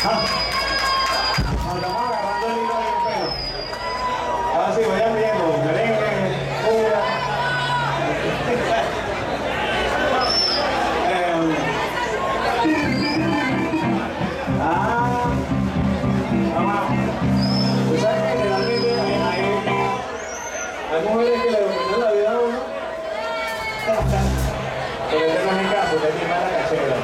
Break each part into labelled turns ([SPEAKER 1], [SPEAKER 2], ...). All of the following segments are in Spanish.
[SPEAKER 1] Estamos agarrando el hilo del pelo. Ahora sí, vayan viendo. Merengue, cumbia. Tú sabes que generalmente hay mujeres que le dominan la vida a uno. Pero este no es el caso, que aquí va la cachera.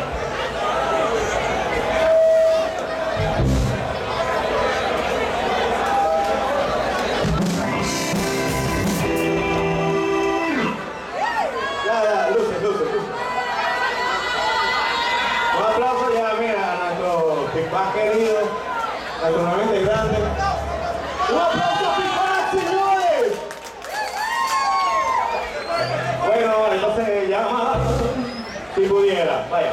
[SPEAKER 1] Luces. Un aplauso ya, mira, a nuestro más querido, a nuestro nuevo integrante. ¡Un aplauso a Pipac, señores! Bueno, entonces llama, si pudiera, vaya.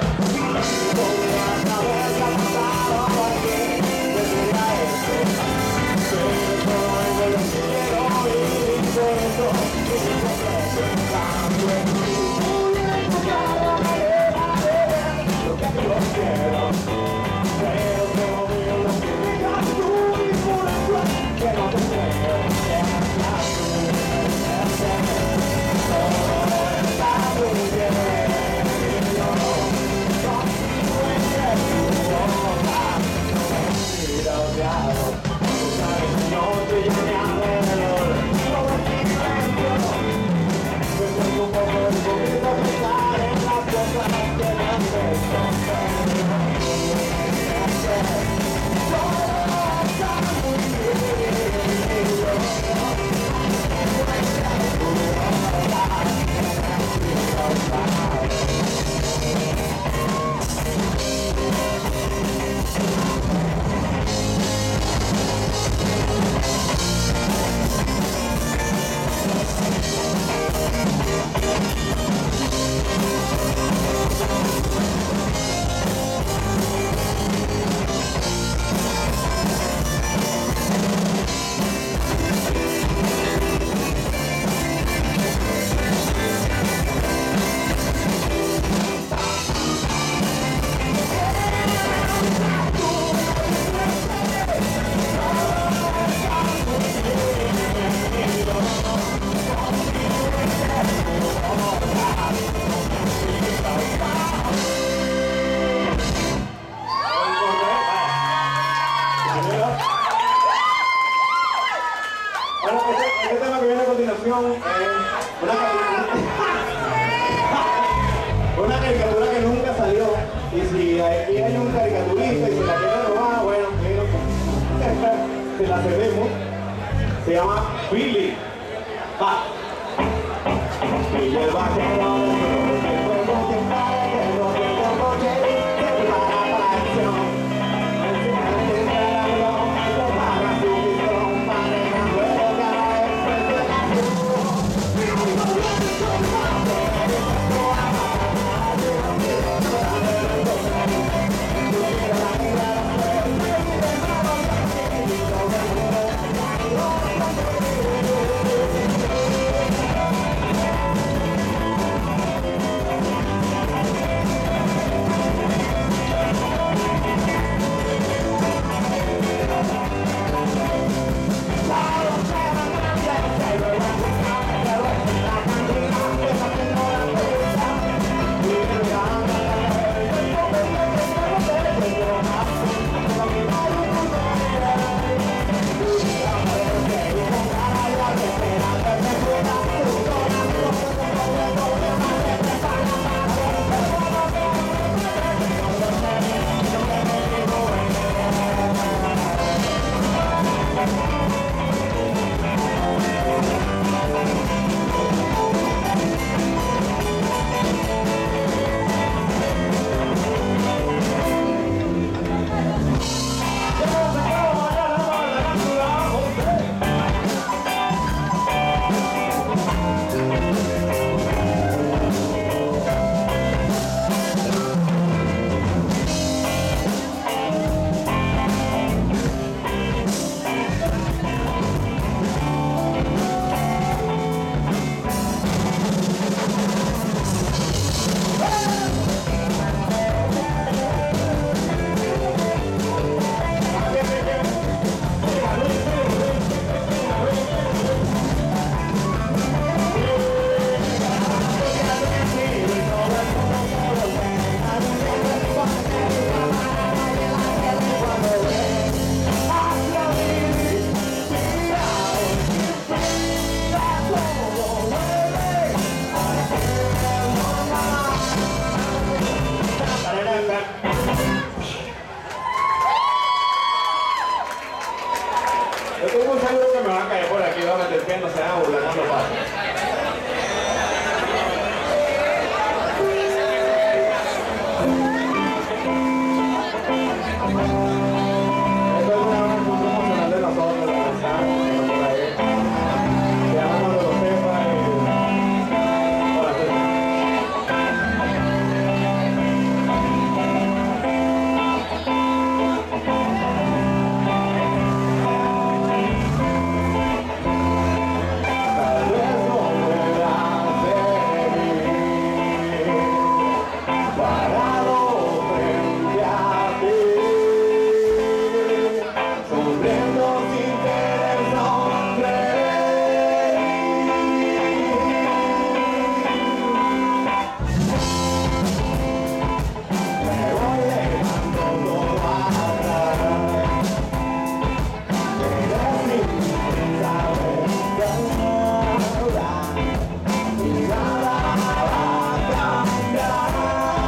[SPEAKER 1] Bueno, este tema que viene a continuación es una caricatura que nunca salió. Y si aquí hay un caricaturista y se la quiere robar, bueno, se la cedemos. Se llama Billy. Va. Billy el vaquero. ríen, no se hagan burlar cuando pasen. Esto es una promocional de nosotros, la verdad, por ahí. Se llama Cuando lo sepa y... Hola, tal vez no puedas venir, parado frente a ti, sonriendo sin querer sonreír. Me voy dejando todo atrás, eres sin saber nada, y nada va a cambiar.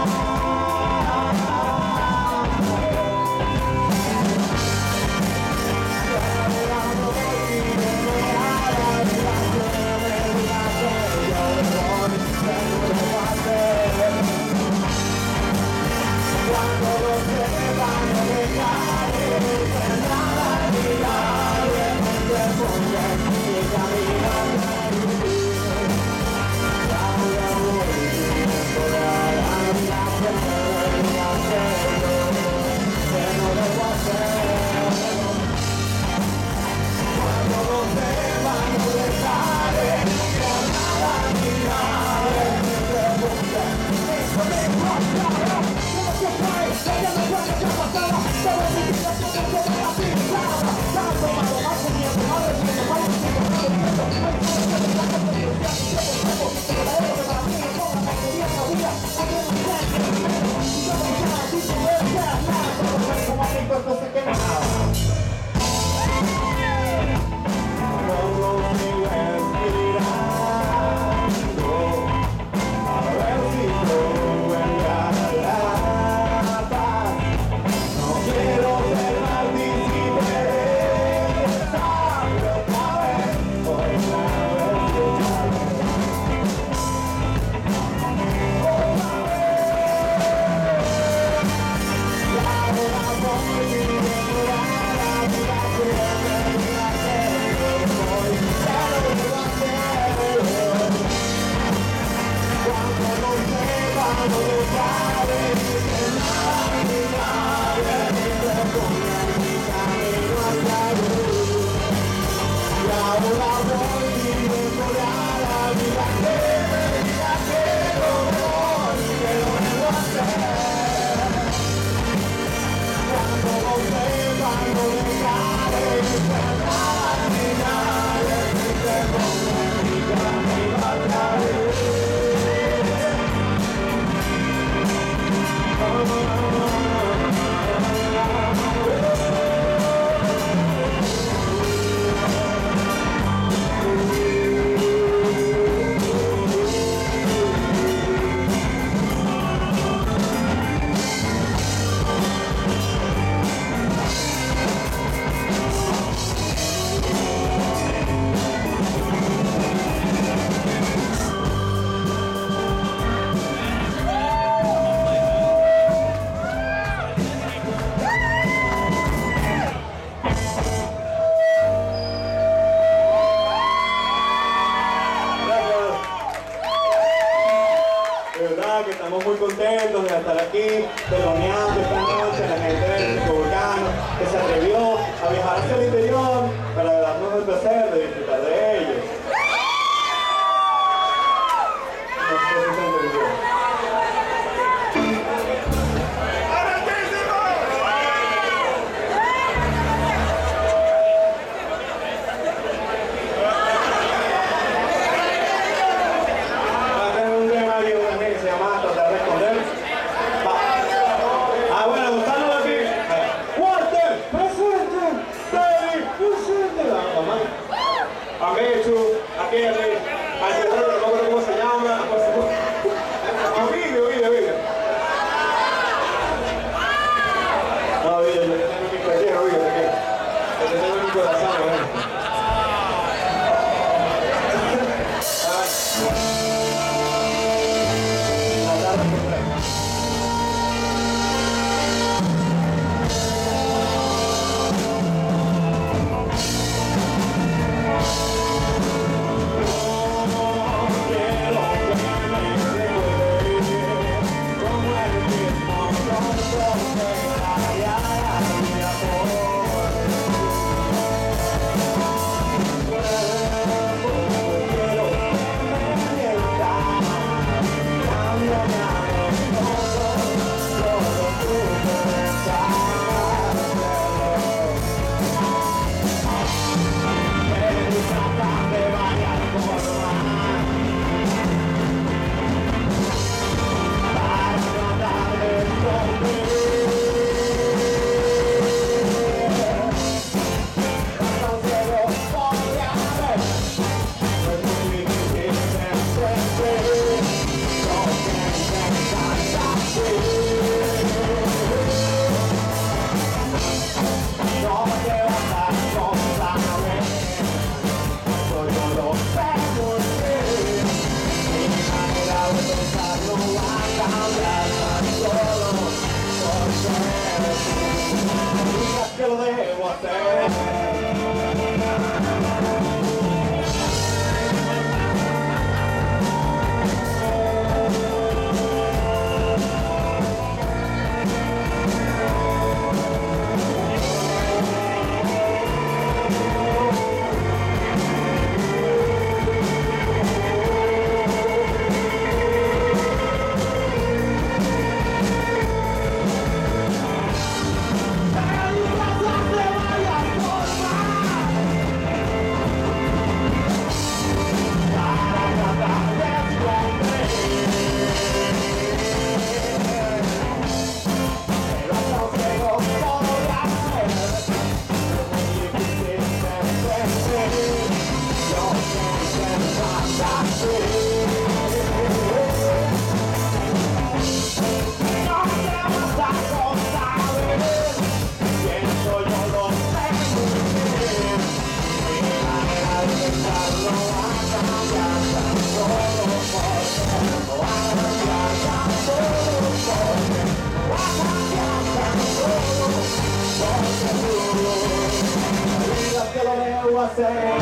[SPEAKER 1] Cuando lo sepa no dejaré que nada ni nadie me ponga en mi camino a vivir. Ya voy a morir por la vida y hacerlo que no debo hacer. Cuando lo sepa no dejaré que nada ni nadie me ponga en mi camino a vivir. Que estamos muy contentos de estar aquí, teloneando esta noche, la gente del Volcano, que se atrevió a viajar hacia el interior para darnos el placer de disfrutar de ellos. No sé si se entendió. Va a tener un tema que se llama Tratar de Esconder. Ah, bueno. que lo debo hacer.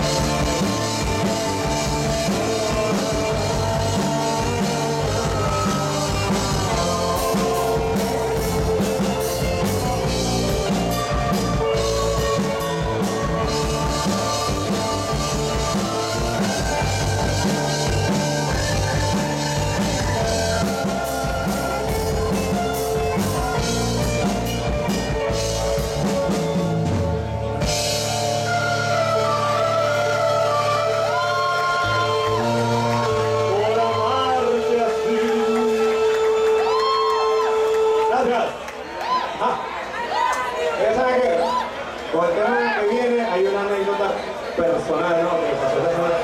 [SPEAKER 1] Con el tema que viene hay una anécdota personal, ¿no? Que pasó esta semana.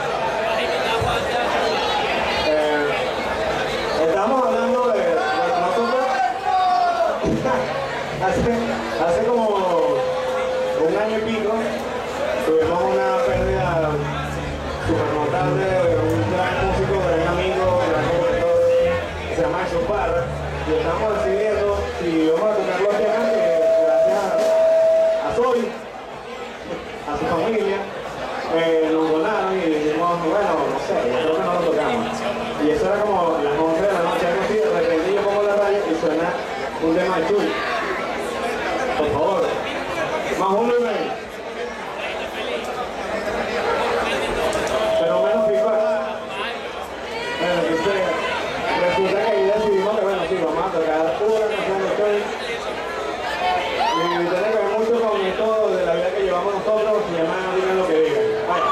[SPEAKER 1] Estamos hablando de nosotros hace como un año y pico tuvimos una pérdida súper notable de un gran músico, gran amigo, gran compositor, que se llama Jesús Parra, y estamos decidiendo si vamos a tocar los temas que a Soy, a su familia, nos donaron y dijimos, bueno, no sé, yo creo que no lo tocamos. Y eso era como las 11 de la noche, algo así, de repente yo pongo la radio y suena un tema de Chuy. Por favor, más uno y medio. Pero menos pico acá. Bueno, resulta que ahí decidimos que, bueno, sí, vamos a tocar una canción de Chuy. Y tiene que ver mucho con esto de la vida que llevamos nosotros, se llama Digan lo que digan. Vaya.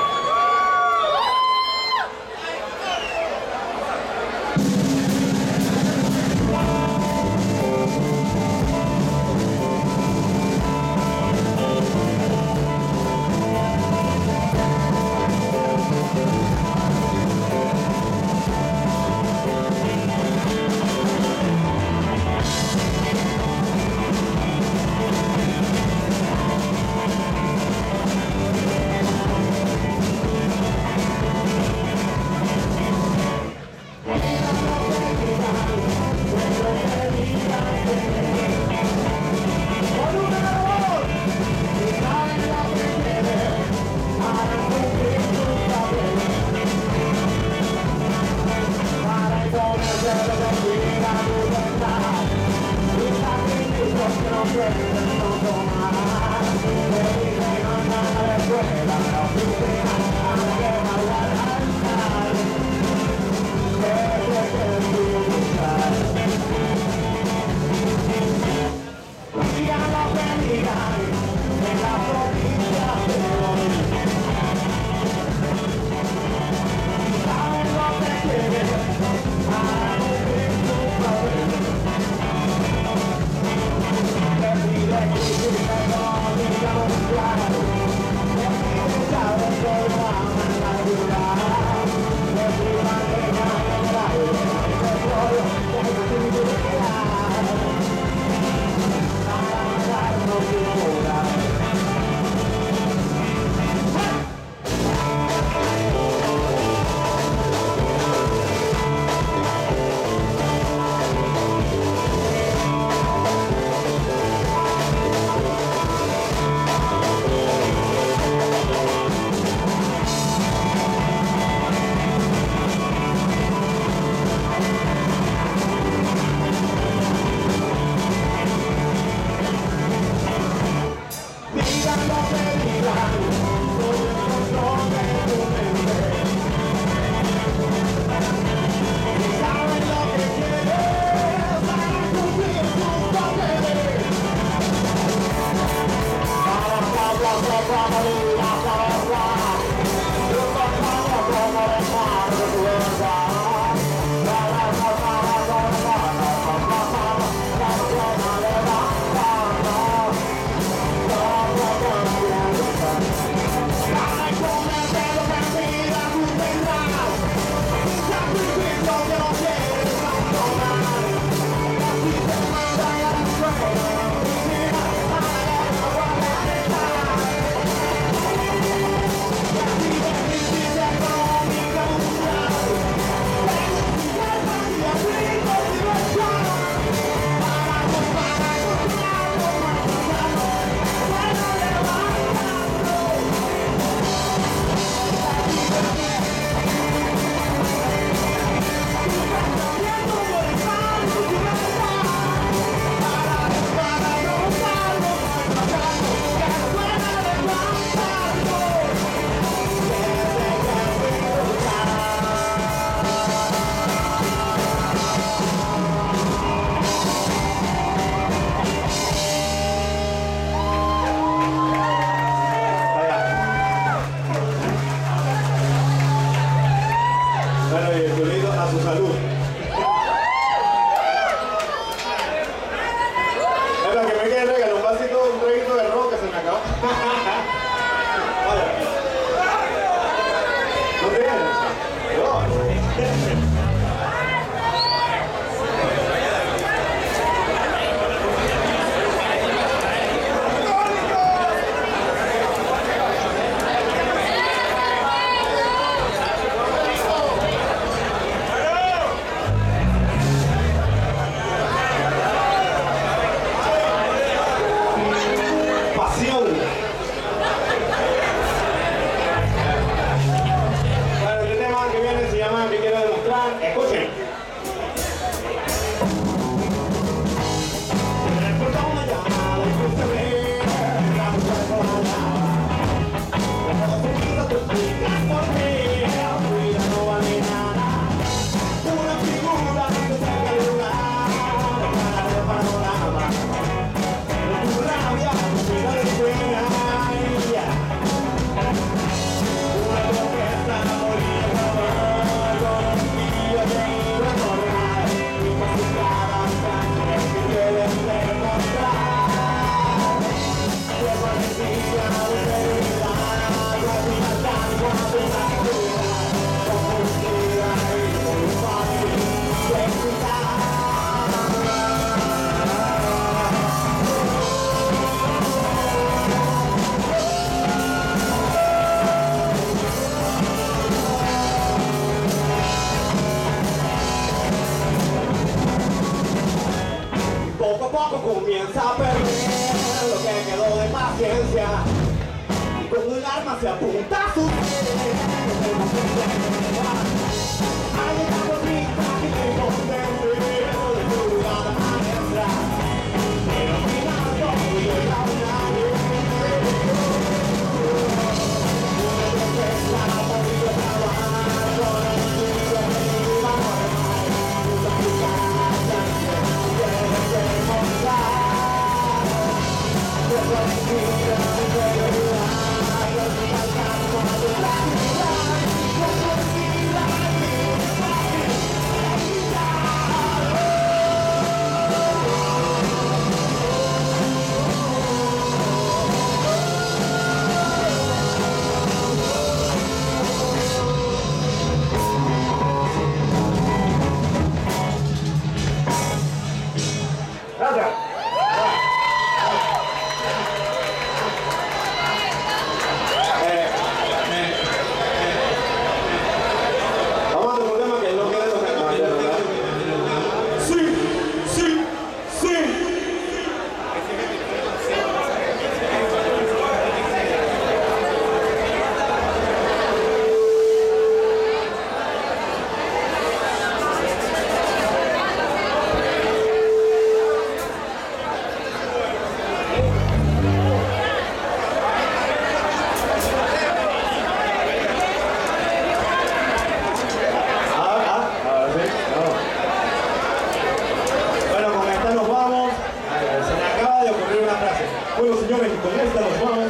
[SPEAKER 1] Vale. No te vienes. Pasión. Bueno, este tema que viene se llama "Que quiero demostrar". Escuchen. Recuerdo una llamada y fuiste a ver la mujer con la llama. Cuando se quiso te explicas por qué. Cuida no vale nada. Una figura que saca el lugar. Para el panorama. Tu rabia, tu vida de fuera. Una protesta morir con un día de ir a tornar. Y casi cada sangre que quieres demostrar. Luego decía una realidad. No hay una tanto a tu naturalidad. Como un día y muy fácil de explicar. Poco a poco comienza a perder lo que quedó de paciencia y con un arma se apunta a su piel. Hay una gordita que te convence de tu lugar maestra, pero al final todo llega a una vez. Una protesta ha podido acabar con el sitio de vida normal. Usa tu casa que quieres demostrar. Luego respira y puede durar. Al final tanto a tu realidad. Luego respira y muy fácil de explicar. Gracias. Vamos a hacer un tema que no quiere lo que acabas de hablar. Sí, sí, sí. Ahora sí. No. Bueno, con esta nos vamos. Se me acaba de ocurrir una frase. Bueno, señores, con esta nos vamos.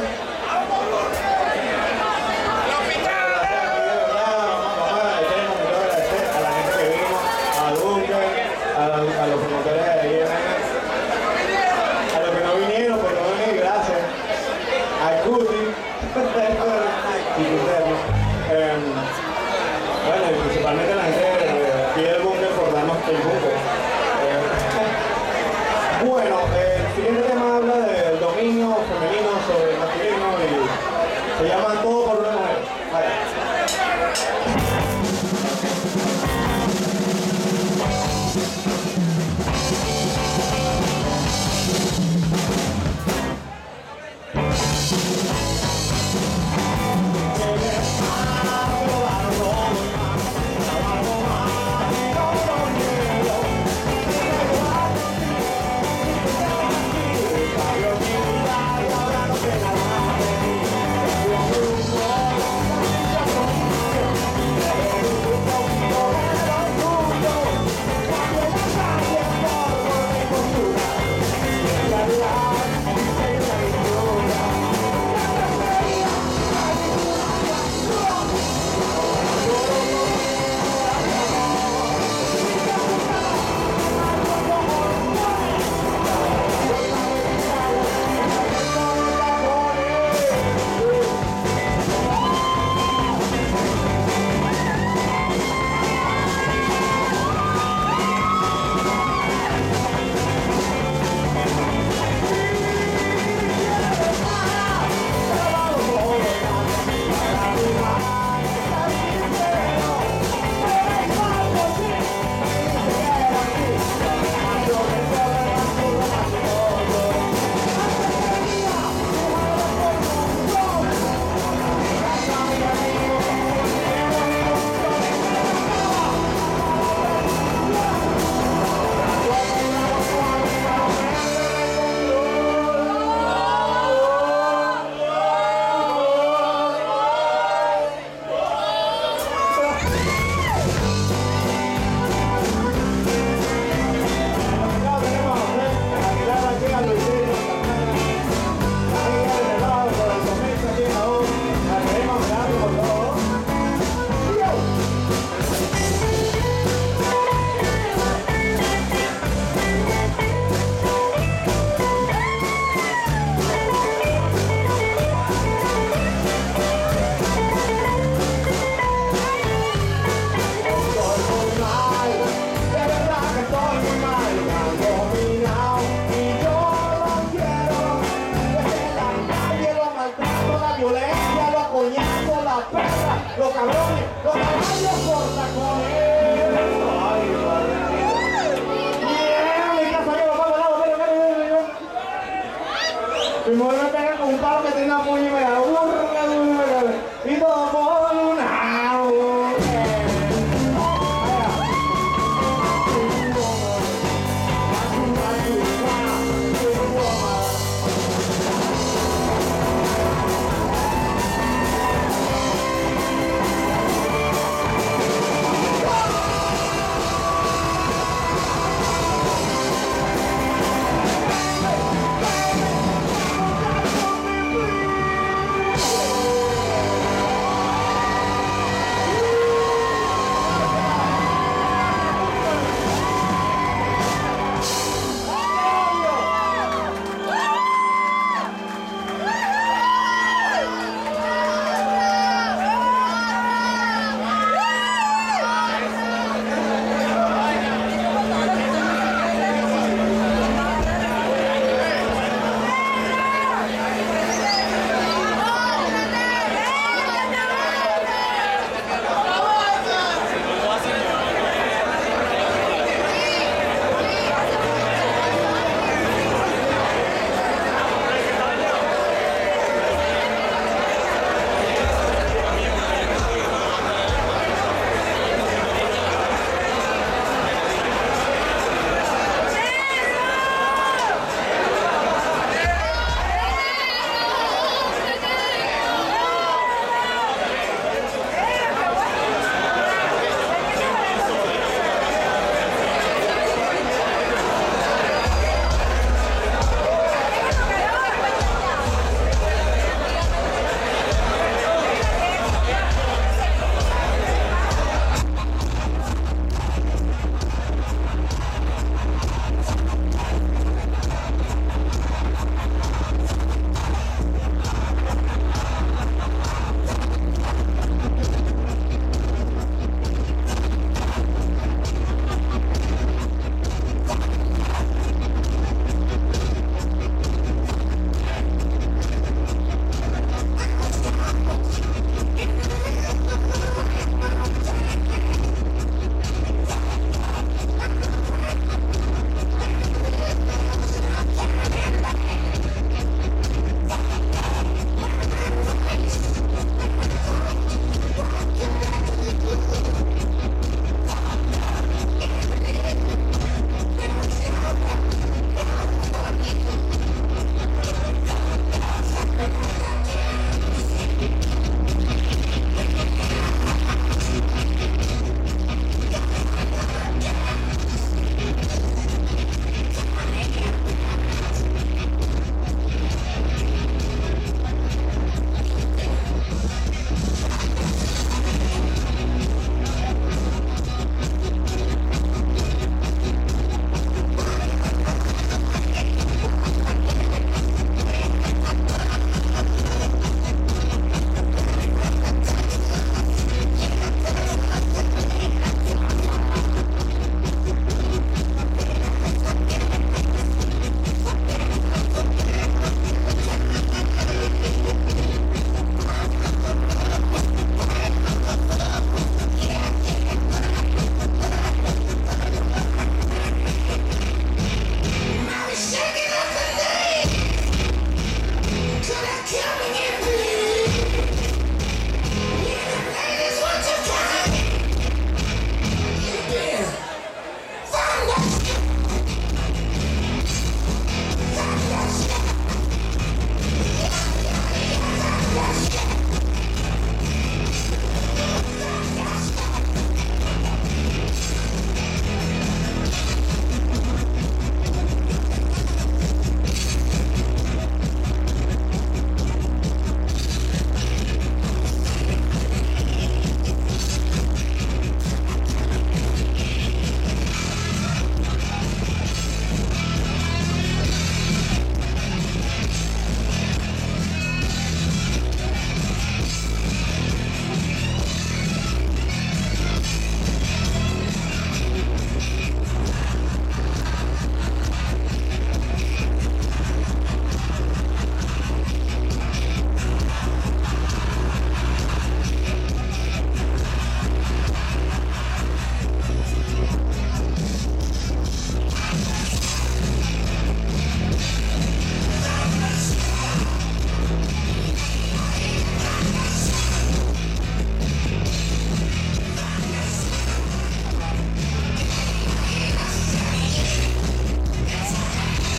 [SPEAKER 1] A la gente que vino, a Dunker, a los promotores de IMN, a los que no vinieron por no venir, gracias. A Cuti, y Guterno. Bueno, y principalmente a la gente pide el Bunker por darnos el Bunker. Bueno, el siguiente tema habla del dominio femenino sobre el masculino y se llama Todo por una mujer. Vaya. la perra, los cabrones, los caballos por tacones. Ay, madre mía. Bien, mi casa que lo pago al lado, pero mi mujer me pega con un palo que tiene una puño.